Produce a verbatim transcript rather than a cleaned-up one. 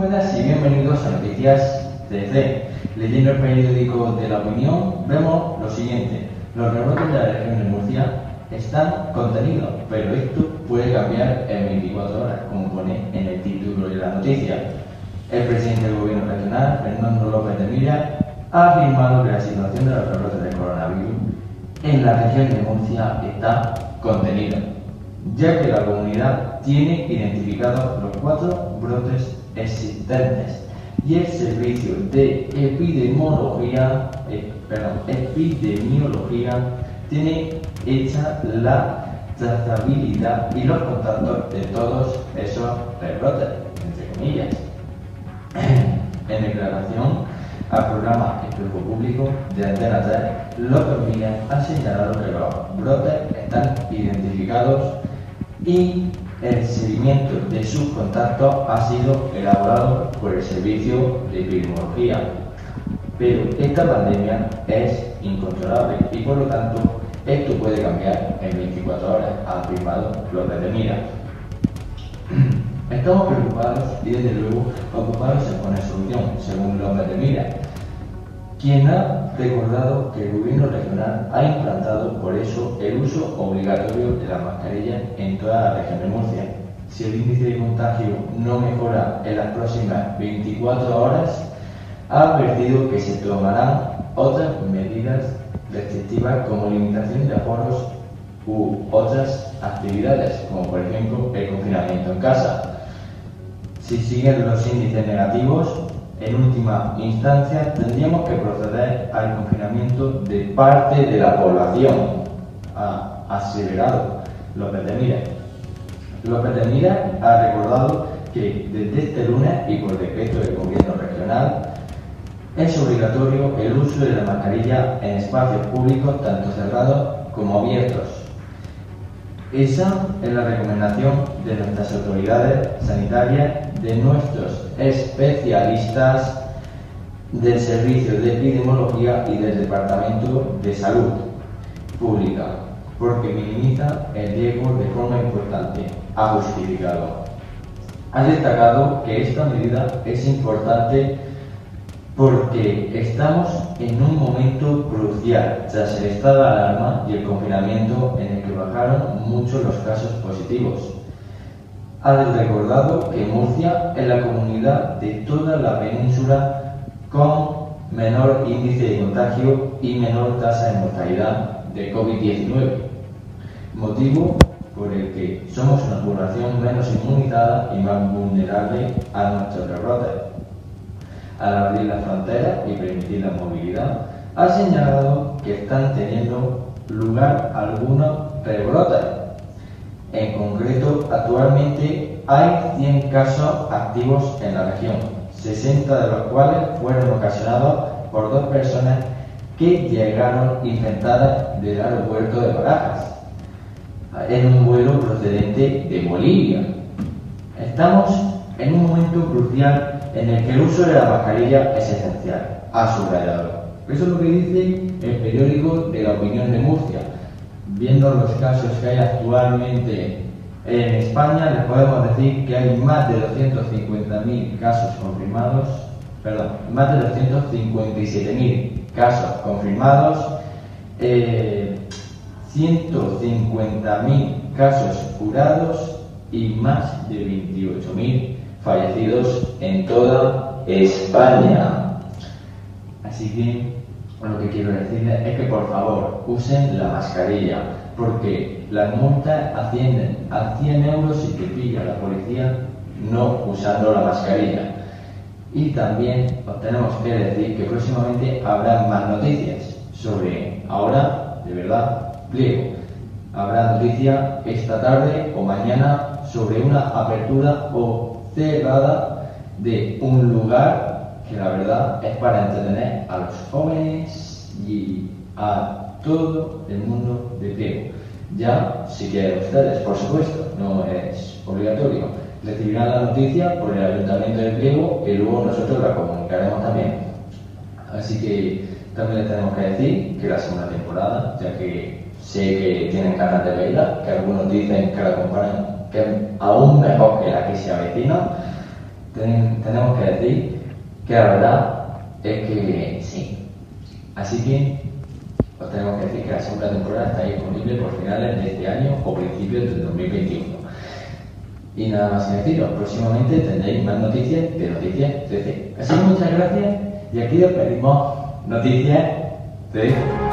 buenas y bienvenidos a Noticias T C. Leyendo el periódico de La Opinión, vemos lo siguiente: los rebrotes de la región de Murcia están contenidos, pero esto puede cambiar en veinticuatro horas, como pone en el título de la noticia. El presidente del gobierno regional, Fernando López de Mira, ha afirmado que la situación de los rebrotes del coronavirus en la región de Murcia está contenida, ya que la comunidad tiene identificados los cuatro brotes existentes y el servicio de epidemiología, eh, perdón, epidemiología tiene hecha la trazabilidad y los contactos de todos esos rebrotes, entre comillas. En declaración al programa Espejo Público de Antena tres, López Milla ha señalado que los brotes están identificados y el seguimiento de sus contactos ha sido elaborado por el Servicio de Epidemiología. Pero esta pandemia es incontrolable y por lo tanto esto puede cambiar en veinticuatro horas, ha afirmado López de Mira. Estamos preocupados y desde luego ocupados en poner solución, según López de Mira, quien ha recordado que el gobierno regional ha implantado por eso el uso obligatorio de la mascarilla en toda la región de Murcia. Si el índice de contagio no mejora en las próximas veinticuatro horas, ha advertido que se tomarán otras medidas restrictivas como limitación de aforos u otras actividades, como por ejemplo el confinamiento en casa. Si siguen los índices negativos, en última instancia tendríamos que proceder al confinamiento de parte de la población, ha aseverado López de Mira. López de Mira ha recordado que desde este lunes y por decreto del gobierno regional es obligatorio el uso de la mascarilla en espacios públicos tanto cerrados como abiertos. Esa es la recomendación de nuestras autoridades sanitarias, de nuestros especialistas del Servicio de Epidemiología y del Departamento de Salud Pública, porque minimiza el riesgo de forma importante, ha justificado. Ha destacado que esta medida es importante porque estamos en un momento crucial tras el estado de alarma y el confinamiento en el que bajaron mucho los casos positivos. Ha recordado que Murcia es la comunidad de toda la península con menor índice de contagio y menor tasa de mortalidad de COVID diecinueve, motivo por el que somos una población menos inmunizada y más vulnerable a nuestros rebrotes. Al abrir las fronteras y permitir la movilidad, ha señalado que están teniendo lugar algunos rebrotes. En concreto, actualmente hay cien casos activos en la región, sesenta de los cuales fueron ocasionados por dos personas que llegaron infectadas del aeropuerto de Barajas, en un vuelo procedente de Bolivia. Estamos en un momento crucial en el que el uso de la mascarilla es esencial, ha subrayado. Eso es lo que dice el periódico de La Opinión de Murcia. Viendo los casos que hay actualmente en España, les podemos decir que hay más de doscientos cincuenta mil casos confirmados, perdón, más de doscientos cincuenta y siete mil casos confirmados, eh, ciento cincuenta mil casos curados y más de veintiocho mil fallecidos en toda España. Así que lo que quiero decirles es que por favor usen la mascarilla, porque las multas ascienden a cien euros si te pilla la policía no usando la mascarilla. Y también os tenemos que decir que próximamente habrá más noticias sobre, ahora, de verdad, pliego. Habrá noticia esta tarde o mañana sobre una apertura o cerrada de un lugar que la verdad es para entretener a los jóvenes y a todo el mundo de pliego. Ya, si quieren ustedes, por supuesto, no es obligatorio. Recibirán la noticia por el Ayuntamiento de Pliego y luego nosotros la comunicaremos también. Así que también les tenemos que decir que la segunda temporada, ya que sé que tienen ganas de verla, que algunos dicen que la comparan que es aún mejor que la que se avecina, ten, tenemos que decir que la verdad es que sí. Así que os tenemos que decir que la segunda temporada está disponible por finales de este año o principios del dos mil veintiuno. Y nada más que deciros, próximamente tendréis más noticias de Noticias trece. Así que muchas gracias y aquí os pedimos noticias de